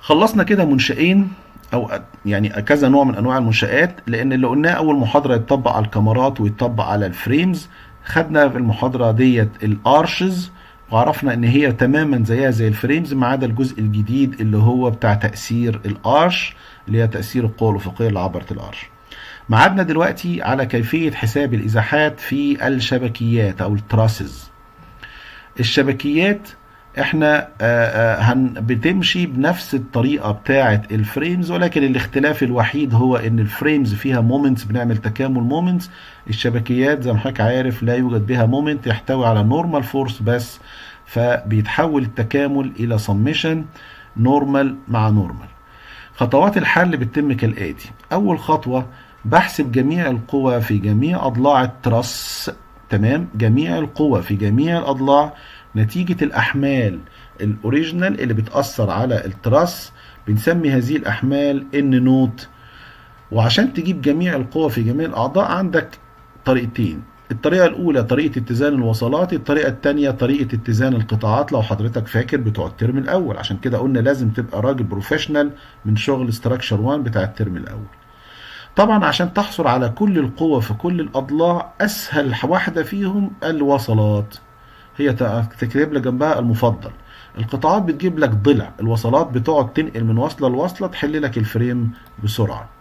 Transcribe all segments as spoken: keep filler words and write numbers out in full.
خلصنا كده منشئين او يعني كذا نوع من انواع المنشآت، لان اللي قلناه اول محاضرة يتطبق على الكاميرات ويتطبق على الفريمز. خدنا في المحاضرة ديت الارشز وعرفنا ان هي تماما زيها زي الفريمز ما عدا الجزء الجديد اللي هو بتاع تأثير الارش، اللي هي تأثير القوة الافقية اللي عبرت الارش. معادنا دلوقتي على كيفية حساب الازاحات في الشبكيات او التراسز. الشبكيات احنا هن بتمشي بنفس الطريقة بتاعة الفريمز، ولكن الاختلاف الوحيد هو ان الفريمز فيها مومنتس، بنعمل تكامل مومنتس. الشبكيات زي ما حضرتك عارف لا يوجد بها مومنت، يحتوي على نورمال فورس بس، فبيتحول التكامل الى سميشن نورمال مع نورمال. خطوات الحل بتتم كالآتي. اول خطوة بحسب جميع القوى في جميع اضلاع التراس، تمام، جميع القوى في جميع الاضلاع نتيجة الأحمال الأوريجينال اللي بتأثر على التراس، بنسمي هذه الأحمال ان نوت. وعشان تجيب جميع القوى في جميع الأعضاء عندك طريقتين. الطريقة الأولى طريقة اتزان الوصلات، الطريقة الثانية طريقة اتزان القطاعات لو حضرتك فاكر بتوع الترم الأول. عشان كده قلنا لازم تبقى راجل بروفيشنال من شغل ستراكشر واحد بتاع الترم الأول. طبعا عشان تحصل على كل القوى في كل الأضلاع أسهل واحدة فيهم الوصلات، هي تكتب لك جنبها المفضل. القطاعات بتجيب لك ضلع، الوصلات بتقعد تنقل من وصلة لوصلة تحل لك الفريم بسرعة.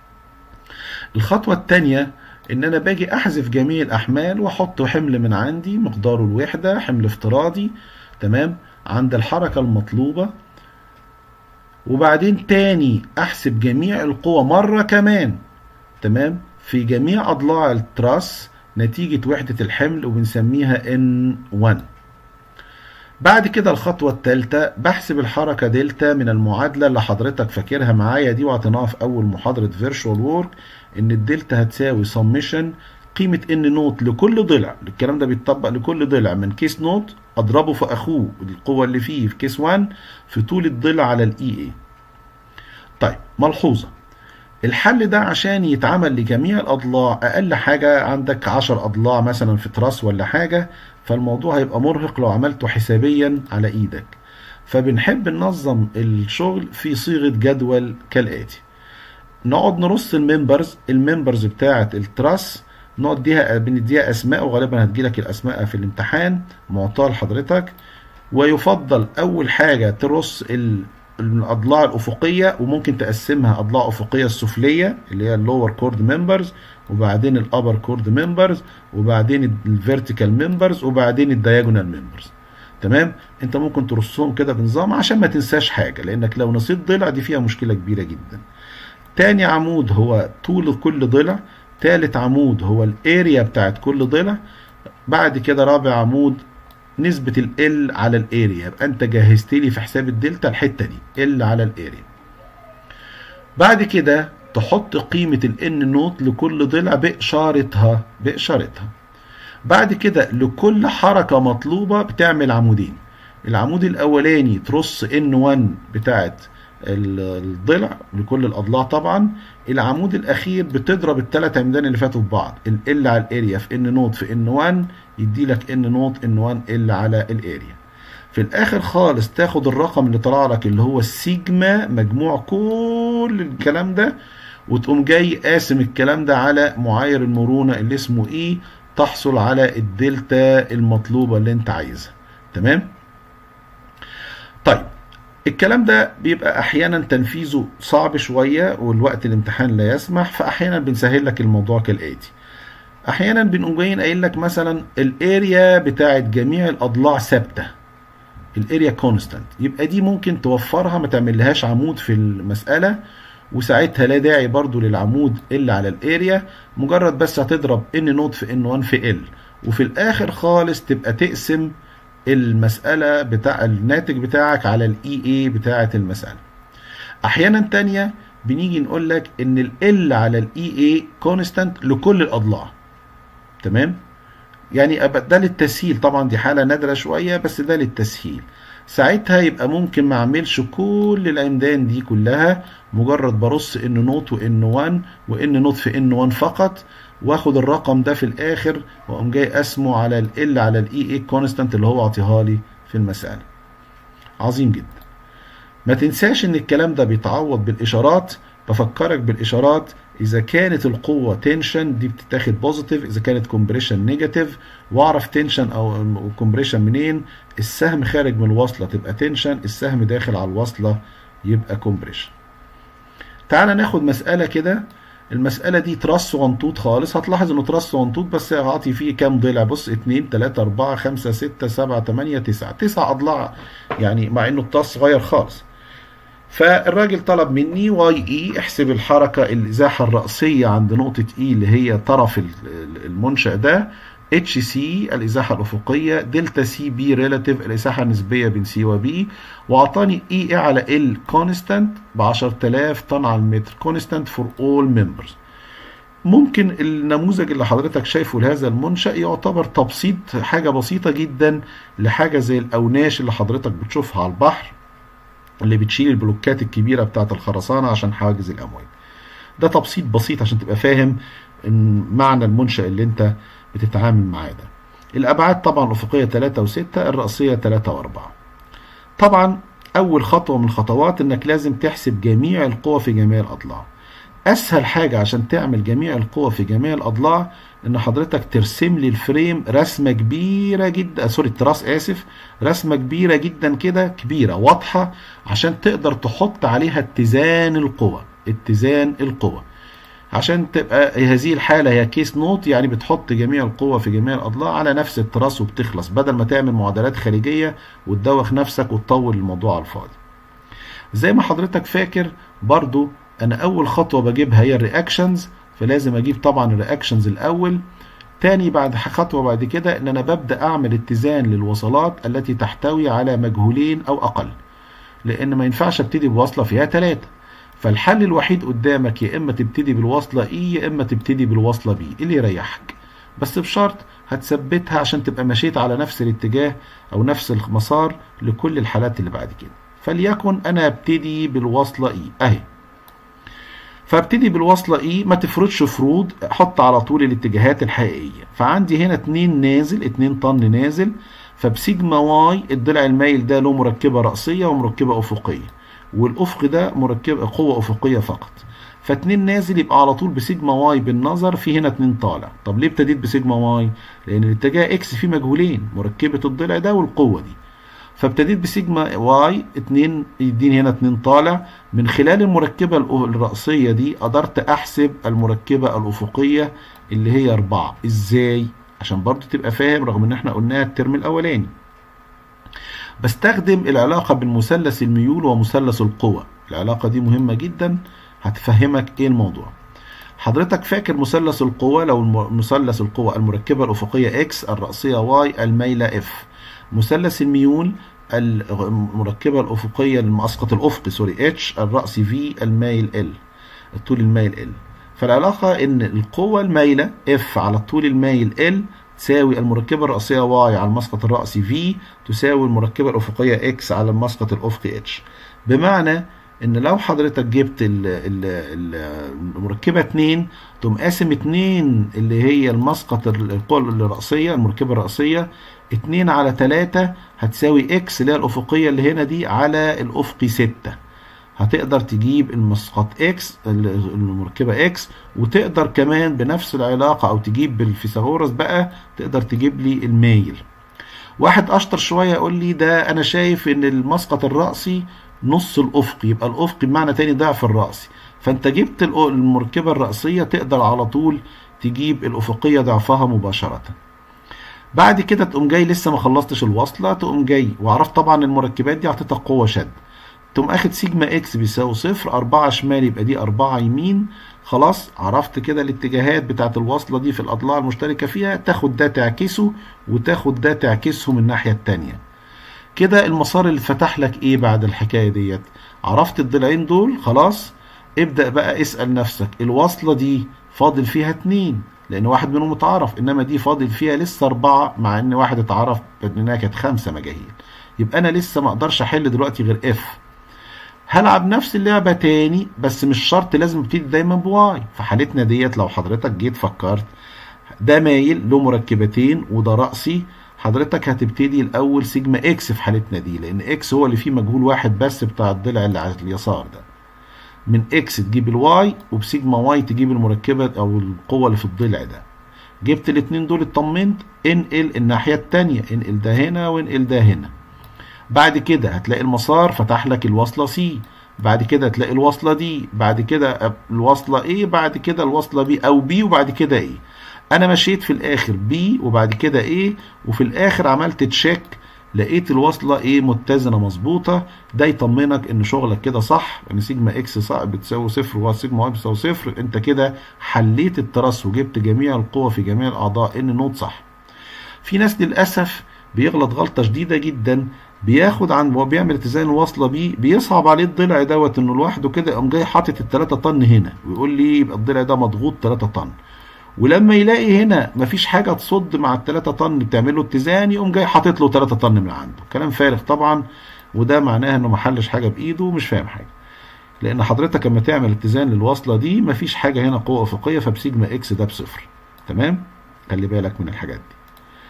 الخطوة الثانية ان انا باجي احذف جميع الاحمال واحط حمل من عندي مقداره الوحدة، حمل افتراضي، تمام، عند الحركة المطلوبة. وبعدين تاني احسب جميع القوى مرة كمان، تمام، في جميع اضلاع التراس نتيجة وحدة الحمل وبنسميها إن واحد. بعد كده الخطوة الثالثة بحسب الحركة دلتا من المعادلة اللي حضرتك فاكرها معايا دي وعطيناها في أول محاضرة فيرشوال وورك، إن الدلتا هتساوي سميشن قيمة إن نوت لكل ضلع. الكلام ده بيتطبق لكل ضلع من كيس نوت أضربه في أخوه القوة اللي فيه في كيس واحد في طول الضلع على الإي إي. طيب ملحوظة، الحل ده عشان يتعمل لجميع الأضلاع أقل حاجة عندك عشر أضلاع مثلا في تراس ولا حاجة، فالموضوع هيبقى مرهق لو عملته حسابيا على إيدك. فبنحب ننظم الشغل في صيغة جدول كالآتي. نقعد نرص الممبرز، الممبرز بتاعة التراس نقعد ديها بنديها أسماء، وغالبا هتجيلك الأسماء في الامتحان معطاة لحضرتك. ويفضل أول حاجة ترص ال الأضلاع الأفقية، وممكن تقسمها أضلاع أفقية السفلية اللي هي اللور كورد ممبرز، وبعدين الأبر كورد ممبرز، وبعدين الفيرتيكال ممبرز، وبعدين الدياجونال ممبرز. تمام، أنت ممكن ترصهم كده بنظام عشان ما تنساش حاجة، لأنك لو نسيت ضلع دي فيها مشكلة كبيرة جدا. تاني عمود هو طول كل ضلع، تالت عمود هو الاريا بتاعت كل ضلع، بعد كده رابع عمود نسبة ال L على الاريا. يبقى انت جهزت لي في حساب الدلتا الحتة دي L على الاريا. بعد كده تحط قيمة ال N نوت لكل ضلع بإشارتها بإشارتها. بعد كده لكل حركة مطلوبة بتعمل عمودين. العمود الأولاني ترص إن واحد بتاعت الضلع لكل الأضلاع طبعا. العمود الأخير بتضرب الثلاث عمدان اللي فاتوا في بعض، ال L على الاريا في N نوت في إن واحد يدي لك ان نوت ان واحد ال على الاريا. في الاخر خالص تاخد الرقم اللي طلع لك اللي هو السيجما مجموع كل الكلام ده، وتقوم جاي قاسم الكلام ده على معايير المرونة اللي اسمه اي، تحصل على الدلتا المطلوبة اللي انت عايزها. تمام. طيب الكلام ده بيبقى احيانا تنفيذه صعب شوية والوقت الامتحان لا يسمح، فاحيانا بنسهل لك الموضوع كالاتي. احيانا بنقوم جايين قايل لك مثلا الاريا بتاعت جميع الاضلاع ثابته، الاريا كونستانت، يبقى دي ممكن توفرها ما تعملهاش عمود في المساله، وساعتها لا داعي برضو للعمود اللي على الاريا، مجرد بس هتضرب ان نوت في ان واحد في ال، وفي الاخر خالص تبقى تقسم المساله بتاع الناتج بتاعك على الاي اي بتاعت المساله. احيانا تانية بنيجي نقول لك ان ال ال على الاي اي كونستانت لكل الاضلاع. تمام، يعني ده للتسهيل، طبعا دي حالة نادرة شوية بس ده للتسهيل. ساعتها يبقى ممكن ما اعملش كل العمدان دي كلها، مجرد برص ان نوت وان واحد وان نوت في ان واحد فقط، واخد الرقم ده في الاخر واقوم جاي قسمه على ال L على الاي اي كونستانت اللي هو عطيها لي في المسألة. عظيم جدا. ما تنساش ان الكلام ده بيتعوض بالاشارات. بفكرك بالاشارات، اذا كانت القوه تنشن دي بتتاخد بوزيتيف، اذا كانت كومبريشن نيجاتيف. واعرف تنشن او كومبريشن منين؟ السهم خارج من الوصله تبقى تنشن، السهم داخل على الوصله يبقى كومبريشن. تعالى ناخد مساله كده. المساله دي تراس ونطوط خالص. هتلاحظ انه تراس ونطوط بس هعطي فيه كام ضلع. بص اتنين تلاتة اربعة خمسة ستة سبعة تمانية تسعة، تسع اضلاع يعني، مع انه التراس صغير خالص. فالراجل طلب مني واي اي احسب الحركه الازاحه الراسيه عند نقطه اي اللي هي طرف المنشأ ده، اتش سي الازاحه الافقيه، دلتا سي بي ريلاتيف الازاحه النسبيه بين سي وبي، واعطاني اي اي على ال كونستانت ب عشرة آلاف طن على المتر، كونستانت فور اول ممبرز. ممكن النموذج اللي حضرتك شايفه لهذا المنشأ يعتبر تبسيط، حاجه بسيطه جدا لحاجه زي الاوناش اللي حضرتك بتشوفها على البحر اللي بتشيل البلوكات الكبيره بتاعه الخرسانه عشان حواجز الامواج. ده تبسيط بسيط عشان تبقى فاهم معنى المنشأ اللي انت بتتعامل معاه ده. الابعاد طبعا الافقيه تلاتة وستة، الرأسيه تلاتة واربعة. طبعا اول خطوه من الخطوات انك لازم تحسب جميع القوى في جميع الاضلاع. اسهل حاجه عشان تعمل جميع القوى في جميع الاضلاع ان حضرتك ترسم لي الفريم رسمه كبيره جدا، سوري التراس اسف، رسمه كبيره جدا كده، كبيره واضحه عشان تقدر تحط عليها اتزان القوى، اتزان القوى عشان تبقى هذه الحاله هي كيس نوت، يعني بتحط جميع القوى في جميع الاضلاع على نفس التراس وبتخلص، بدل ما تعمل معادلات خارجيه وتدوخ نفسك وتطول الموضوع على الفاضي. زي ما حضرتك فاكر برضو انا اول خطوه بجيبها هي الرياكشنز، فلازم اجيب طبعا الرياكشنز الاول. تاني بعد خطوه بعد كده ان انا ببدا اعمل اتزان للوصلات التي تحتوي على مجهولين او اقل، لان ما ينفعش ابتدي بوصله فيها ثلاثه. فالحل الوحيد قدامك يا اما تبتدي بالوصله اي يا اما تبتدي بالوصله بي، اللي يريحك، بس بشرط هتثبتها عشان تبقى مشيت على نفس الاتجاه او نفس المسار لكل الحالات اللي بعد كده. فليكن انا ابتدي بالوصله اي اهي، فابتدي بالوصله اي، ما تفرضش فروض، حط على طول الاتجاهات الحقيقيه. فعندي هنا اتنين نازل، اتنين طن نازل، فبسيجما واي الضلع المايل ده له مركبه راسيه ومركبه افقيه، والافق ده مركبه قوه افقيه فقط. فاتنين نازل يبقى على طول بسيجما واي بالنظر، في هنا اتنين طالع. طب ليه ابتديت بسيجما واي؟ لان الاتجاه اكس فيه مجهولين، مركبه الضلع ده والقوه دي. فابتديت بسيجما واي اتنين يديني هنا اتنين طالع. من خلال المركبه الرأسيه دي قدرت احسب المركبه الافقيه اللي هي اربعة. ازاي؟ عشان برضو تبقى فاهم، رغم ان احنا قلناها الترم الاولاني. بستخدم العلاقه بين مثلث الميول ومثلث القوى. العلاقه دي مهمه جدا هتفهمك ايه الموضوع. حضرتك فاكر مثلث القوى؟ لو مثلث القوى المركبه الافقيه اكس، الرأسيه واي، المايله اف. مثلث الميول المركبه الافقيه للمسقط الافقي سوري اتش، الرأسي في، المايل ال، الطول المايل ال. فالعلاقه ان القوه المايله اف على الطول المايل ال تساوي المركبه الرأسيه واي على المسقط الرأسي في تساوي المركبه الافقيه اكس على المسقط الافقي اتش. بمعنى ان لو حضرتك جبت ال ال ال المركبه اتنين تقوم قاسم اتنين اللي هي المسقط القوه الرأسيه المركبه الرأسيه، اتنين على تلاتة هتساوي اكس اللي هي الافقيه اللي هنا دي على الافقي ستة. هتقدر تجيب المسقط اكس المركبه اكس، وتقدر كمان بنفس العلاقه او تجيب بالفيثاغورس بقى تقدر تجيب لي المايل. واحد اشطر شويه يقول لي ده انا شايف ان المسقط الرأسي نص الافقي، يبقى الافقي بمعنى تاني ضعف الرأسي. فانت جبت المركبه الرأسيه تقدر على طول تجيب الافقيه ضعفها مباشره. بعد كده تقوم جاي لسه ما خلصتش الوصله، تقوم جاي وعرفت طبعا المركبات دي اعطيتك قوه شد، تقوم اخد سيجما اكس بيساوي صفر، اربعة شمال يبقى دي اربعة يمين. خلاص عرفت كده الاتجاهات بتاعت الوصله دي في الاضلاع المشتركه فيها، تاخد ده تعكسه وتاخد ده تعكسه من الناحيه الثانيه. كده المسار اللي اتفتح لك ايه بعد الحكايه ديت؟ عرفت الضلعين دول خلاص. ابدا بقى اسال نفسك الوصله دي فاضل فيها اتنين لان واحد منهم اتعرف، انما دي فاضل فيها لسه اربعه مع ان واحد اتعرف انها كانت خمسه مجاهيل. يبقى انا لسه ما اقدرش احل دلوقتي غير اف. هلعب نفس اللعبه تاني بس مش شرط لازم ابتدي دايما بواي. في حالتنا ديت لو حضرتك جيت فكرت ده مايل له مركبتين وده رأسي، حضرتك هتبتدي الاول سيجما اكس في حالتنا دي، لان اكس هو اللي فيه مجهول واحد بس بتاع الضلع اللي على اليسار ده. من اكس تجيب الواي، وبسيجما واي تجيب المركبه او القوه اللي في الضلع ده. جبت الاثنين دول اطمنت، انقل الناحيه الثانيه، انقل ده هنا وانقل ده هنا. بعد كده هتلاقي المسار فتح لك الوصله سي، بعد كده هتلاقي الوصله دي، بعد كده الوصله ايه، بعد كده الوصله بي او بي، وبعد كده ايه. انا مشيت في الاخر بي وبعد كده ايه، وفي الاخر عملت تشيك لقيت الوصله ايه متزنه مظبوطه. ده يطمنك ان شغلك كده صح، ان سيجما اكس صح بتساوي صفر وسيجما واي بتساوي صفر. انت كده حليت التراس وجبت جميع القوى في جميع الاعضاء ان نوت صح. في ناس للاسف بيغلط غلطه شديده جدا، بياخد عن وبيعمل اتزان الوصله بيه، بيصعب عليه الضلع دوت انه لوحده كده يقوم جاي حاطط ال ثلاثة طن هنا ويقول لي يبقى الضلع ده مضغوط ثلاثة طن، ولما يلاقي هنا مفيش حاجه تصد مع ال ثلاثة طن بتعمل له اتزان يقوم جاي حاطط له ثلاثة طن من عنده. كلام فارغ طبعا، وده معناه انه ما حلش حاجه بايده ومش فاهم حاجه. لان حضرتك لما تعمل اتزان للوصله دي مفيش حاجه هنا قوه افقيه، فبسيجما اكس ده بصفر. تمام؟ خلي بالك من الحاجات دي.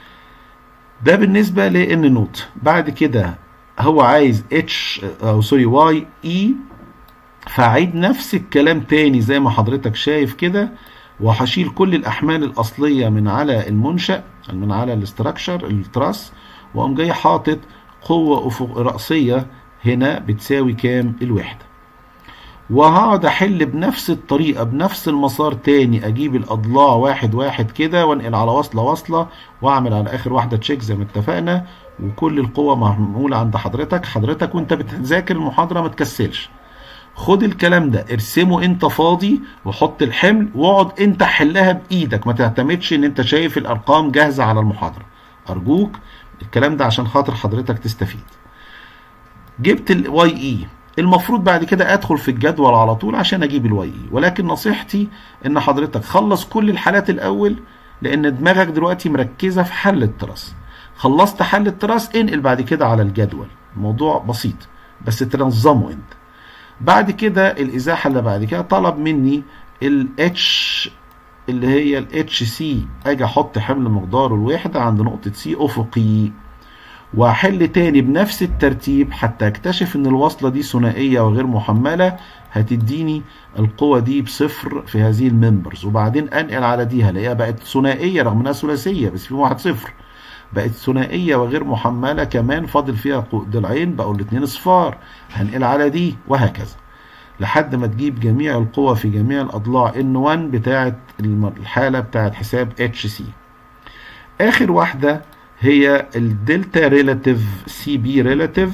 ده بالنسبه لان نوت. بعد كده هو عايز اتش او سوري واي اي، فاعيد نفس الكلام تاني زي ما حضرتك شايف كده، وهشيل كل الاحمال الاصليه من على المنشأ، من على الاستراكشر التراس، واقوم جاي حاطط قوه افق راسيه هنا بتساوي كام؟ الوحده. وهقعد احل بنفس الطريقه بنفس المسار تاني، اجيب الاضلاع واحد واحد كده وانقل على وصله وصله، واعمل على اخر واحده تشيك زي ما اتفقنا، وكل القوه معموله عند حضرتك. حضرتك وانت بتذاكر المحاضره ما تكسلش، خد الكلام ده ارسمه انت فاضي وحط الحمل واقعد انت حلها بايدك، ما تعتمدش ان انت شايف الارقام جاهزه على المحاضره. ارجوك الكلام ده عشان خاطر حضرتك تستفيد. جبت الواي اي، المفروض بعد كده ادخل في الجدول على طول عشان اجيب الواي اي، ولكن نصيحتي ان حضرتك خلص كل الحالات الاول، لان دماغك دلوقتي مركزه في حل التراس. خلصت حل التراس انقل بعد كده على الجدول، الموضوع بسيط بس تنظمه انت. بعد كده الازاحه اللي بعد كده طلب مني الاتش اللي هي الاتش سي، اجي احط حمل مقداره الوحده عند نقطه سي افقي، واحل تاني بنفس الترتيب حتى اكتشف ان الوصله دي ثنائيه وغير محمله، هتديني القوه دي بصفر في هذه الممبرز، وبعدين انقل على دي هلاقيها بقت ثنائيه رغم انها ثلاثيه بس في واحد صفر، بقت ثنائيه وغير محمله كمان فاضل فيها ضلعين بقوا الاثنين صفار، هنقل على دي وهكذا لحد ما تجيب جميع القوى في جميع الاضلاع ان واحد بتاعه الحاله بتاعه حساب اتش سي. اخر واحده هي الدلتا ريلاتيف سي بي ريلاتيف،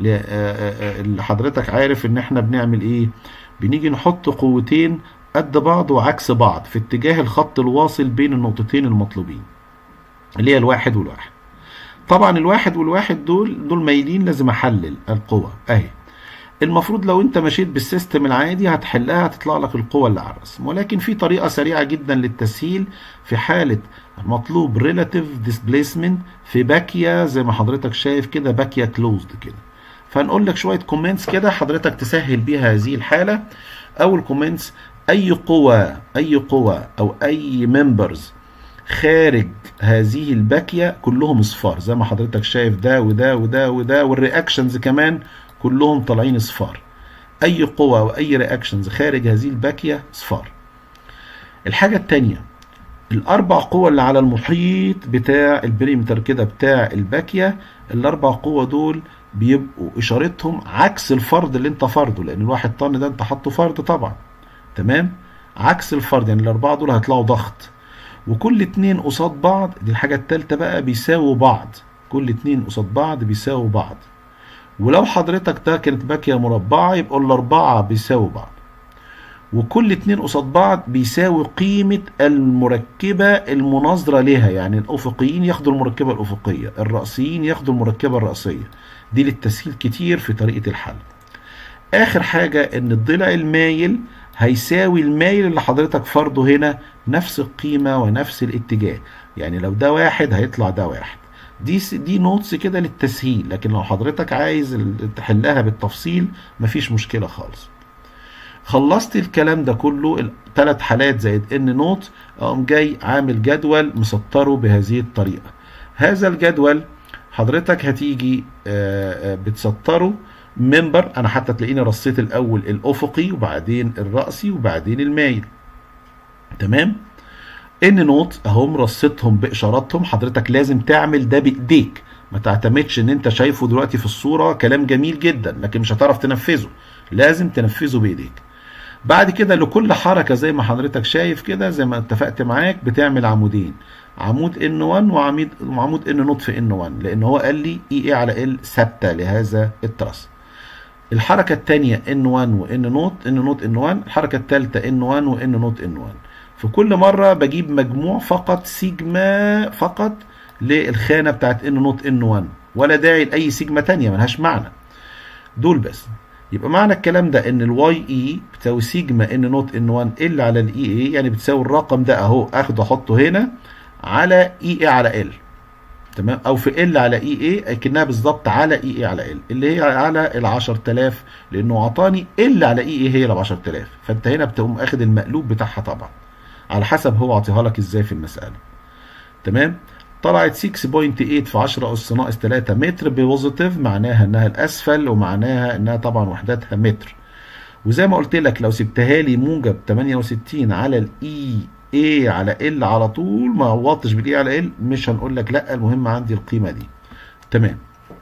اللي حضرتك عارف ان احنا بنعمل ايه؟ بنيجي نحط قوتين قد بعض وعكس بعض في اتجاه الخط الواصل بين النقطتين المطلوبين اللي هي الواحد والواحد. طبعا الواحد والواحد دول دول مايلين، لازم احلل القوة اهي. المفروض لو انت مشيت بالسيستم العادي هتحلها هتطلع لك القوة اللي على الرسم، ولكن في طريقة سريعة جدا للتسهيل في حالة مطلوب ريلاتيف ديسبليسمنت في باكية زي ما حضرتك شايف كده، باكية كلوزد كده. فهنقول لك شوية كومنتس كده حضرتك تسهل بيها هذه الحالة. اول كومنتس، اي قوة اي قوة او اي ممبرز خارج هذه الباكية كلهم اصفار زي ما حضرتك شايف، ده وده وده وده، والرياكشنز كمان كلهم طالعين اصفار. اي قوة او اي رياكشنز خارج هذه الباكية اصفار. الحاجة التانية، الاربع قوى اللي على المحيط بتاع البريمتر كده بتاع الباكية، الاربع قوى دول بيبقوا اشارتهم عكس الفرد اللي انت فرضه، لان الواحد طن ده انت حاطه فرد طبعا، تمام؟ عكس الفرد، يعني الاربعة دول هيطلعوا ضغط، وكل اتنين قصاد بعض، دي الحاجة التالتة بقى، بيساووا بعض. كل اتنين قصاد بعض بيساووا بعض. ولو حضرتك ده كانت باكية مربعة يبقوا الاربعة بيساووا بعض، وكل اتنين قصاد بعض بيساوي قيمة المركبة المناظرة لها، يعني الأفقيين ياخدوا المركبة الأفقية، الرأسيين ياخدوا المركبة الرأسية. دي للتسهيل كتير في طريقة الحل. آخر حاجة إن الضلع المايل هيساوي المايل اللي حضرتك فرضه هنا نفس القيمة ونفس الاتجاه، يعني لو ده واحد هيطلع ده واحد. دي دي نوتس كده للتسهيل، لكن لو حضرتك عايز تحلها بالتفصيل مفيش مشكلة خالص. خلصت الكلام ده كله، الثلاث حالات زائد ان نوت، اقوم جاي عامل جدول مسطره بهذه الطريقه. هذا الجدول حضرتك هتيجي بتسطره منبر. انا حتى تلاقيني رصيت الاول الافقي وبعدين الرأسي وبعدين المايل. تمام. ان نوت اهم رصيتهم باشاراتهم. حضرتك لازم تعمل ده بايديك، ما تعتمدش ان انت شايفه دلوقتي في الصورة كلام جميل جدا لكن مش هتعرف تنفذه، لازم تنفذه بايديك. بعد كده لكل حركة زي ما حضرتك شايف كده، زي ما اتفقت معاك، بتعمل عمودين، عمود ان واحد وعمود وعمود ان نوت في ان واحد، لان هو قال لي اي اي على ال ثابته لهذا التراس. الحركه الثانيه ان واحد وان نوت، ان نوت ان واحد. الحركه الثالثه ان واحد وان نوت ان واحد. في كل مره بجيب مجموع فقط سيجما فقط للخانه بتاعت ان نوت ان واحد، ولا داعي لاي سيجما ثانيه ملهاش معنى، دول بس. يبقى معنى الكلام ده ان الواي اي بتساوي سيجما ان نوت ان واحد ال على الاي اي، يعني بتساوي الرقم ده اهو اخده احطه هنا على اي اي على ال. تمام. او في ال على اي اي اكنها بالظبط على اي اي على ال، اللي هي على ال عشرة آلاف، لانه عطاني ال على اي اي هي ال عشرة آلاف، فانت هنا بتقوم اخد المقلوب بتاعها طبعا على حسب هو عطيها لك ازاي في المساله. تمام. طلعت ستة فاصلة ثمانية في عشرة اس ناقص ثلاثة متر بوزيتيف، معناها انها الاسفل ومعناها انها طبعا وحدتها متر. وزي ما قلت لك لو سبتها لي موجب ثمانية وستين على الاي اي على ال على طول، ما عوضتش بالاي على ال، مش هنقول لك لا، المهم عندي القيمه دي. تمام.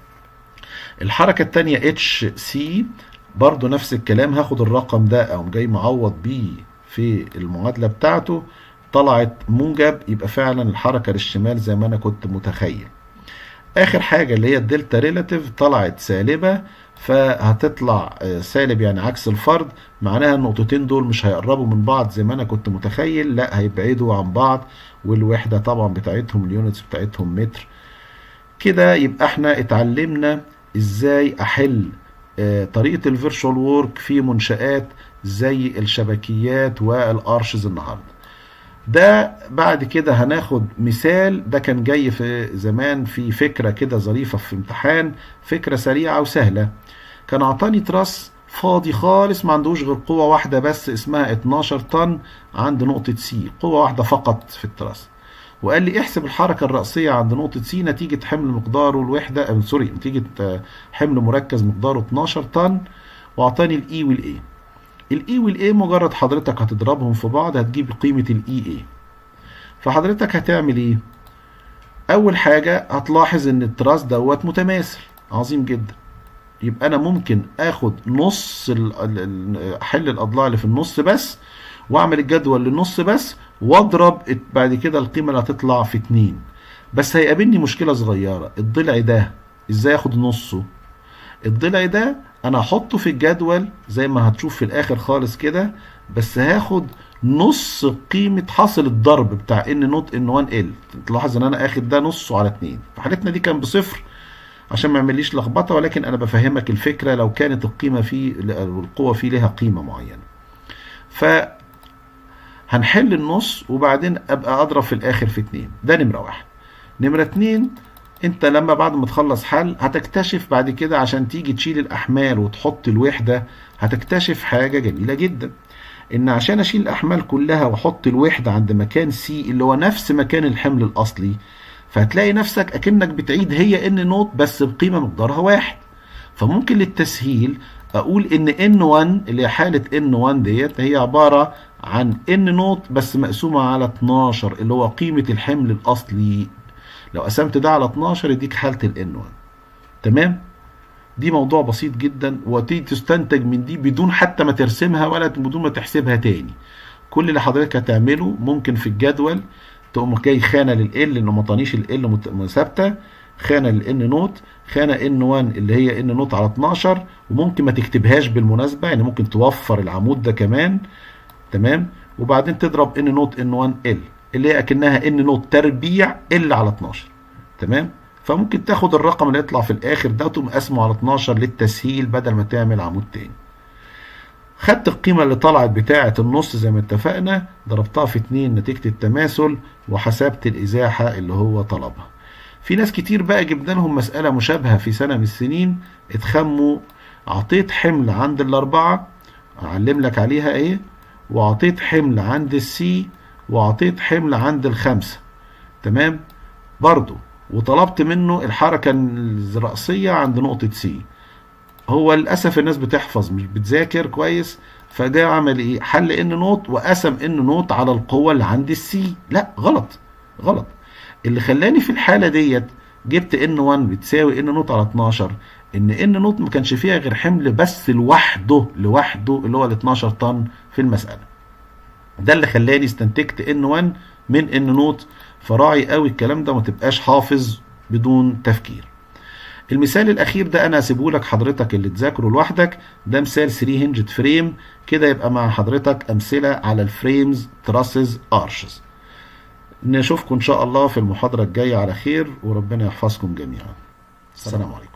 الحركه الثانيه اتش سي برضو نفس الكلام، هاخد الرقم ده اقوم جاي معوض بيه في المعادله بتاعته، طلعت موجب، يبقى فعلا الحركه للشمال زي ما انا كنت متخيل. اخر حاجه اللي هي الدلتا ريلاتيف طلعت سالبه، فهتطلع سالب يعني عكس الفرض، معناها النقطتين دول مش هيقربوا من بعض زي ما انا كنت متخيل، لا هيبعدوا عن بعض، والوحده طبعا بتاعتهم اليونتس بتاعتهم متر. كده يبقى احنا اتعلمنا ازاي احل طريقه الفيرشوال وورك في منشآت زي الشبكيات والارشز النهارده. ده بعد كده هناخد مثال، ده كان جاي في زمان في فكرة كده ظريفة في امتحان، فكرة سريعة وسهلة. كان عطاني تراس فاضي خالص ما عندوش غير قوة واحدة بس اسمها اتناشر طن عند نقطة سي، قوة واحدة فقط في التراس، وقال لي احسب الحركة الرأسية عند نقطة سي نتيجة حمل مقداره الوحدة اه سوري نتيجة حمل مركز مقداره اتناشر طن، وعطاني الاي والاي. الاي والاي مجرد حضرتك هتضربهم في بعض هتجيب قيمة الاي اي. فحضرتك هتعمل ايه؟ اول حاجة هتلاحظ ان التراس دوت متماثل، عظيم جدا. يبقى انا ممكن اخد نص احل الاضلاع اللي في النص بس، واعمل الجدول للنص بس، واضرب بعد كده القيمة اللي هتطلع في اتنين. بس هيقابلني مشكلة صغيرة، الضلع ده ازاي اخد نصه؟ الضلع ده انا هحطه في الجدول زي ما هتشوف في الاخر خالص كده، بس هاخد نص قيمة حاصل الضرب بتاع ان نوت ان واحد ال. تلاحظ ان انا اخد ده نصه على اتنين، في حالتنا دي كان بصفر عشان ما يعمليش لخبطة، ولكن انا بفهمك الفكرة لو كانت القيمة فيه القوة فيه لها قيمة معينة. ف هنحل النص وبعدين ابقى اضرب في الاخر في اتنين، ده نمرة واحد. نمرة اتنين، انت لما بعد ما تخلص حل هتكتشف بعد كده عشان تيجي تشيل الاحمال وتحط الوحدة، هتكتشف حاجة جميلة جدا، ان عشان اشيل الاحمال كلها واحط الوحدة عند مكان سي اللي هو نفس مكان الحمل الاصلي، فهتلاقي نفسك اكنك بتعيد هي ان نوت بس بقيمة مقدارها واحد. فممكن للتسهيل اقول ان ان واحد اللي هي حالة ان واحد ديت هي عبارة عن ان نوت بس مقسومة على اتناشر اللي هو قيمة الحمل الاصلي. لو قسمت ده على اتناشر يديك حالة الان واحد. تمام؟ دي موضوع بسيط جدا، وتيجي تستنتج من دي بدون حتى ما ترسمها ولا بدون ما تحسبها تاني. كل اللي حضرتك هتعمله ممكن في الجدول تقوم جاي خانة لل لانه ما طانيش ال ثابتة، خانة للان نوت، خانة ان واحد اللي هي ان نوت على اتناشر، وممكن ما تكتبهاش بالمناسبة، يعني ممكن توفر العمود ده كمان. تمام؟ وبعدين تضرب ان نوت ان واحد ال اللي هي اكنها ان نوت تربيع ال على اتناشر. تمام؟ فممكن تاخد الرقم اللي يطلع في الاخر ده وتقوم قاسمه على اتناشر للتسهيل بدل ما تعمل عمود تاني. خدت القيمة اللي طلعت بتاعة النص زي ما اتفقنا، ضربتها في اتنين نتيجة التماثل، وحسبت الازاحة اللي هو طلبها. في ناس كتير بقى جبنا لهم مسألة مشابهة في سنة من السنين، اتخموا عطيت حمل عند الاربعة، اعلم لك عليها ايه، وعطيت حمل عند السي، وعطيت حمل عند الخمسة. تمام؟ برضو وطلبت منه الحركة الرأسية عند نقطة سي. هو للأسف الناس بتحفظ مش بتذاكر كويس، فجاء عمل ايه؟ حل ان نوت وقسم ان نوت على القوة اللي عند السي. لا، غلط غلط. اللي خلاني في الحالة ديت جبت ان واحد بتساوي ان نوت على اتناشر، ان ان نوت ما كانش فيها غير حمل بس لوحده لوحده اللي هو ال اتناشر طن في المسألة. ده اللي خلاني استنتجت ان واحد من ان نوت. فراعي قوي الكلام ده، ما تبقاش حافظ بدون تفكير. المثال الاخير ده انا هسيبه لك حضرتك اللي تذاكره لوحدك. ده مثال ثري هنجد فريم. كده يبقى مع حضرتك امثله على الفريمز، تراسز، ارشز. نشوفكم ان شاء الله في المحاضره الجايه على خير، وربنا يحفظكم جميعا. السلام عليكم.